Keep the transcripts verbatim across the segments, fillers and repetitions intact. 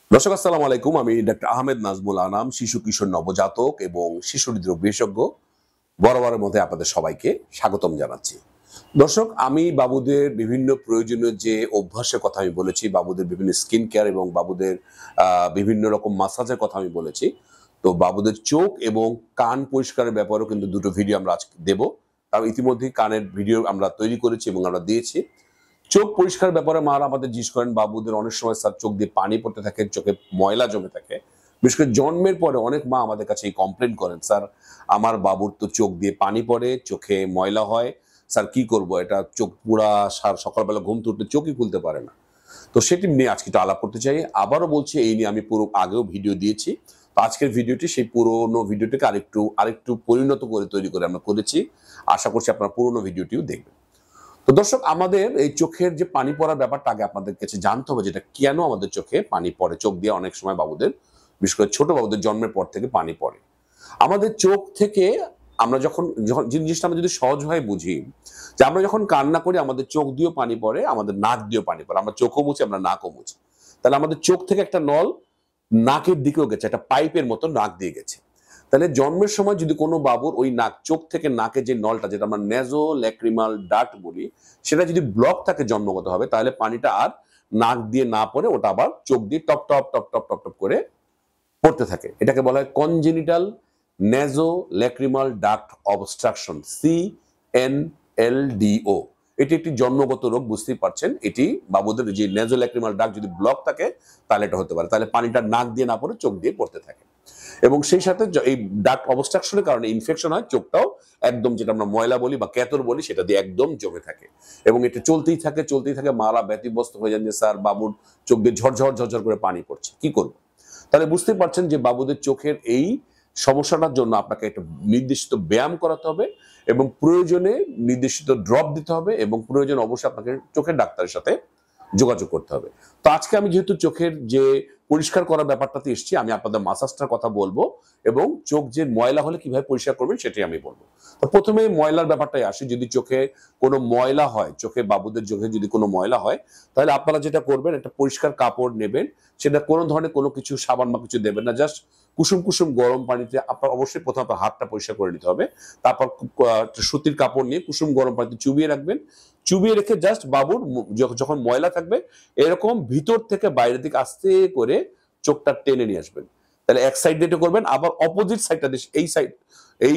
দর্শক আসসালামু আলাইকুম। আমি ডাক্তার আহমেদ নাজমুল আনাম, শিশু কিশোর নবজাতক এবং শিশু হৃদরোগ বিশেষজ্ঞ। বরাবরের মধ্যে আপনাদের সবাইকে স্বাগতম জানাচ্ছি। দর্শক, আমি বাবুদের বিভিন্ন প্রয়োজনীয় যে অভ্যাসের কথা আমি বলেছি, বাবুদের বিভিন্ন স্কিন কেয়ার এবং বাবুদের আহ, বিভিন্ন রকম মাসাজের কথা আমি বলেছি। তো বাবুদের চোখ এবং কান পরিষ্কারের ব্যাপারেও কিন্তু দুটো ভিডিও আমরা আজকে দেবো। কারণ ইতিমধ্যেই কানের ভিডিও আমরা তৈরি করেছি এবং আমরা দিয়েছি। চোখ পরিষ্কার ব্যাপারে মারা আমাদের জিজ্ঞেস করেন, বাবুদের অনেক সময় স্যার চোখ দিয়ে পানি পড়তে থাকে, চোখে ময়লা জমে থাকে। বিশেষ করে জন্মের পরে অনেক মা আমাদের কাছে এই কমপ্লেন করেন, স্যার আমার বাবুর তো চোখ দিয়ে পানি পড়ে, চোখে ময়লা হয়, স্যার কি করব, এটা চোখ পুরা সার সকালবেলা ঘুম তুলতে চোখই খুলতে পারে না। তো সেটি নিয়ে আজকে একটু আলাপ করতে চাই। আবারও বলছি, এই নিয়ে আমি পুরো আগেও ভিডিও দিয়েছি। তো আজকের ভিডিওটি সেই পুরোনো ভিডিওটিকে আরেকটু আরেকটু পরিণত করে তৈরি করে আমরা করেছি। আশা করছি আপনারা পুরোনো ভিডিওটিও দেখবেন। তো দর্শক, আমাদের এই চোখের যে পানি পড়ার ব্যাপারটা আগে আপনাদের কাছে জানতে হবে, যেটা কেন আমাদের চোখে পানি পড়ে। চোখ দিয়ে অনেক সময় বাবুদের, বিশেষ করে ছোট বাবুদের জন্মের পর থেকে পানি পড়ে। আমাদের চোখ থেকে আমরা যখন যখন জিনিসটা আমরা যদি সহজভাবে বুঝি, যে আমরা যখন কান্না করি আমাদের চোখ দিয়েও পানি পড়ে, আমাদের নাক দিয়েও পানি পড়ে। আমরা চোখও মুছি, আমরা নাকও মুছি। তাহলে আমাদের চোখ থেকে একটা নল নাকের দিকেও গেছে, একটা পাইপের মতো নাক দিয়ে গেছে। তাহলে জন্মের সময় যদি কোনো বাবুর ওই নাক, চোখ থেকে নাকে যে নলটা, যেটা আমরা নেজো ল্যাক্রিমাল ডাক্ট বলি, সেটা যদি ব্লক থাকে জন্মগত হবে, তাহলে পানিটা আর নাক দিয়ে না পড়ে ওটা আবার চোখ দিয়ে টপ টপ টপ টপ টপ টপ করে পড়তে থাকে। এটাকে বলা হয় congenital naso lacrimal duct obstruction, C N L D O. এটি একটি জন্মগত রোগ, বুঝতেই পারছেন। এটি বাবুদের যে নেজো ল্যাক্রিমাল ডাক্ট যদি ব্লক থাকে তাহলে এটা হতে পারে। তাহলে পানিটা নাক দিয়ে না পড়ে চোখ দিয়ে পড়তে থাকে এবং সেই সাথে এই ডাক্ট অবস্ট্রাকশনের কারণে ইনফেকশন হয়, চোখটাও একদম, যেটা আমরা ময়লা বলি বা ক্যাতর বলি, সেটা দিয়ে একদম জমে থাকে এবং এটা চলতেই থাকে চলতেই থাকে মারা ব্যতিব্যস্ত হয়ে যান যে স্যার বাবুর চোখ দিয়ে ঝরঝর ঝরঝর করে পানি পড়ছে, কি করব। তাহলে বুঝতেই পারছেন যে বাবুদের চোখের এই সমস্যাটার জন্য আপনাকে একটা নির্দিষ্ট ব্যায়াম করাতে হবে এবং প্রয়োজনে নির্দিষ্ট ড্রপ দিতে হবে এবং প্রয়োজনে অবশ্যই আপনাকে চোখের ডাক্তারের সাথে যোগাযোগ করতে হবে। তো আজকে আমি যেহেতু চোখের যে পরিষ্কার করার ব্যাপারটাতে এসেছি, আমি আপনাদের মাসাজটার কথা বলবো এবং চোখ যে ময়লা হলে কিভাবে পরিষ্কার করবেন সেটাই আমি বলবো। তো প্রথমে ময়লার ব্যাপারটাই আসি। যদি চোখে কোনো ময়লা হয়, চোখে বাবুদের চোখে যদি কোনো ময়লা হয়, তাহলে আপনারা যেটা করবেন, একটা পরিষ্কার কাপড় নেবেন। সেটা কোনো ধরনের কোনো কিছু সাবান বা কিছু দেবেন না, জাস্ট কুসুম কুসুম গরম পানিতে আপনার অবশ্যই প্রথমে আপনার হাতটা পরিষ্কার করে নিতে হবে। তারপর সুতির কাপড় নিয়ে কুসুম গরম পানিতে চুবিয়ে রাখবেন। চুবিয়ে রেখে জাস্ট বাবুর যখন ময়লা থাকবে এরকম ভিতর থেকে বাইরের দিকে আস্তে করে চোখটা টেনে নিয়ে আসবেন। তাহলে এক সাইড দিয়ে করবেন, আবার অপোজিট সাইডটা দিয়ে, এই সাইড এই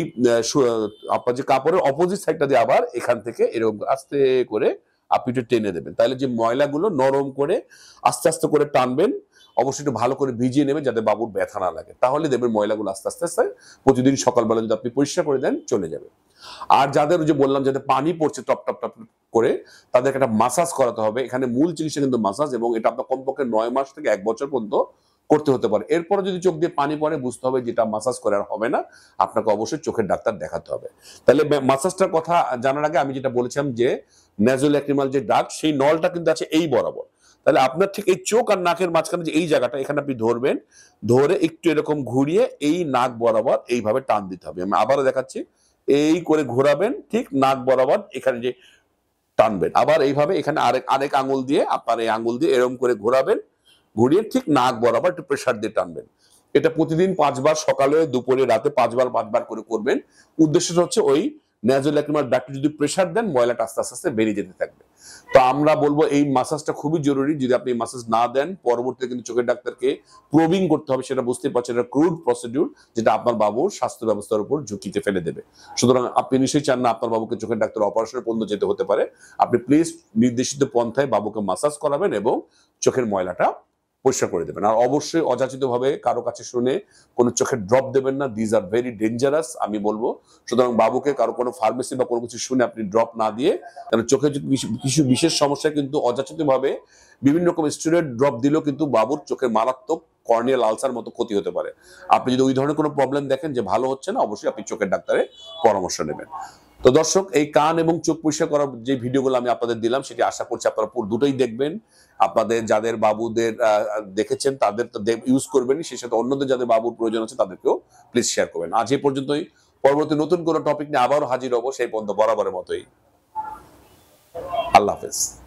আপনার যে কাপড়ের অপোজিট সাইডটা দিয়ে আবার এখান থেকে এরকম আস্তে করে আপনি একটু টেনে দেবেন। তাহলে যে ময়লাগুলো নরম করে আস্তে আস্তে করে টানবেন। অবশ্যই একটু ভালো করে ভিজিয়ে নেবেন যাতে বাবুর ব্যথা না লাগে, তাহলে দেখবেন ময়লাগুলো আস্তে আস্তে আস্তে প্রতিদিন সকালবেলা যদি আপনি পরিষ্কার করে দেন চলে যাবে। আর যাদের যে বললাম যাদের পানি পড়ছে টপ টপ টপ করে, তাদেরকে একটা মাসাজ করাতে হবে। এখানে মূল চিকিৎসা কিন্তু মাসাজ এবং এটা আপনার কমপক্ষে নয় মাস থেকে এক বছর পর্যন্ত করতে হতে পারে। এরপরে যদি চোখ দিয়ে পানি পড়ে বুঝতে হবে যেটা মাসাজ করে আর হবে না, আপনাকে অবশ্যই চোখের ডাক্তার দেখাতে হবে। তাহলে মাসাজটার কথা জানার আগে আমি যেটা বলেছিলাম যে নেজোল্যাক্রিমাল যে ডাক্ট, সেই নলটা কিন্তু আছে এই বরাবর। তাহলে আপনার ঠিক এই চোখ আর নাকের মাঝখানে যে এই জায়গাটা, এখানে আপনি ধরবেন, ধরে একটু এরকম ঘুরিয়ে এই নাক বরাবর এইভাবে টান দিতে হবে। আমি আবারও দেখাচ্ছি, এই করে ঘোরাবেন ঠিক নাক বরাবর, এখানে যে টানবেন, আবার এইভাবে এখানে আরেক আরেক আঙুল দিয়ে আপনার এই আঙুল দিয়ে এরকম করে ঘোরাবেন, ঘুরিয়ে ঠিক নাক বরাবর একটু প্রেসার দিয়ে টানবেন। এটা প্রতিদিন পাঁচবার, সকালে দুপুরে রাতে পাঁচবার পাঁচবার করে করবেন। উদ্দেশ্যটা হচ্ছে ওই নেজোল্যাক্রিমাল ডাক্টে যদি প্রেসার দেন ময়লাটা আস্তে আস্তে আস্তে বেরিয়ে যেতে থাকবে। তো আমরা বলবো এই মাসাজটা খুবই জরুরি। যদি আপনি মাসাজ না দেন পরবর্তীতে কিন্তু চোখের ডাক্তারকে প্রবিং করতে হবে, সেটা বুঝতে পারছেন, এটা ক্রুড প্রসিডিউর যেটা আপনার বাবুর স্বাস্থ্য ব্যবস্থার উপর ঝুঁকিতে ফেলে দেবে। সুতরাং আপনি নিশ্চয়ই চান না আপনার বাবুকে চোখের ডাক্তার অপারেশনের পর্যন্ত যেতে হতে পারে। আপনি প্লিজ নির্দেশিত পন্থায় বাবুকে মাসাজ করাবেন এবং চোখের ময়লাটা পরিষ্কার করে দেবেন। আর অবশ্যই অযাচিত ভাবে কারো কাছে শুনে কোনো চোখের ড্রপ দেবেন না, দিজ আর ভেরি ডেঞ্জারাস আমি বলবো। সুতরাং বাবুকে কারো কোনো ফার্মেসি বা কোনো কিছু শুনে আপনি ড্রপ না দিয়ে, কারণ চোখে কিছু বিশেষ সমস্যায় কিন্তু অযাচিত ভাবে বিভিন্ন রকম স্টেরয়েড ড্রপ দিলেও কিন্তু বাবুর চোখের মারাত্মক কর্নিয়াল আলসার মতো ক্ষতি হতে পারে। আপনি যদি ওই ধরনের কোনো প্রবলেম দেখেন যে ভালো হচ্ছে না, অবশ্যই আপনি চোখের ডাক্তারের পরামর্শ নেবেন। তো দর্শক, এই কান এবং চোখ পরিষ্কার করার যে ভিডিওগুলো আমি আপনাদের দিলাম সেটি আশা করছি আপনারা পুরো দুটোই দেখবেন। আপনাদের যাদের বাবুদের দেখেছেন তাদের তো ইউজ করবেন, সেই সাথে অন্যদের যাদের বাবুর প্রয়োজন আছে তাদেরকেও প্লিজ শেয়ার করবেন। আজ এই পর্যন্তই। পরবর্তী নতুন কোনো টপিক নিয়ে আবারও হাজির হবো, সেই পর্যন্ত বরাবরের মতোই। আল্লাহ হাফেজ।